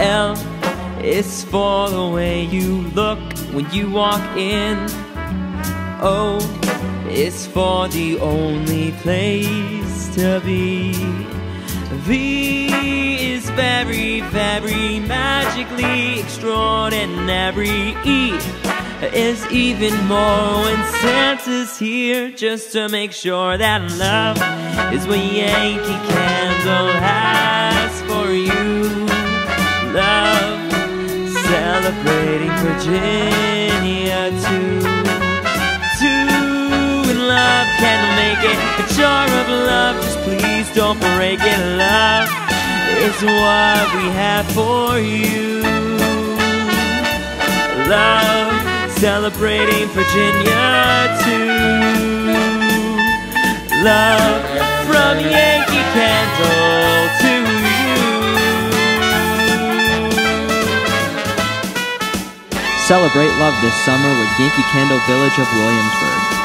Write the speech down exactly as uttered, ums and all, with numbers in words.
L is for the way you look when you walk in. O is for the only place to be. V is very, very magically extraordinary. E is even more when Santa's here, just to make sure that love is what Yankee Candle has for you. Love, celebrating Virginia too. Two in love, candle make it a jar of love. Just please don't break it. Love is what we have for you. Love, celebrating Virginia too. Love from Yankee Candle to you. Celebrate love this summer with Yankee Candle Village of Williamsburg.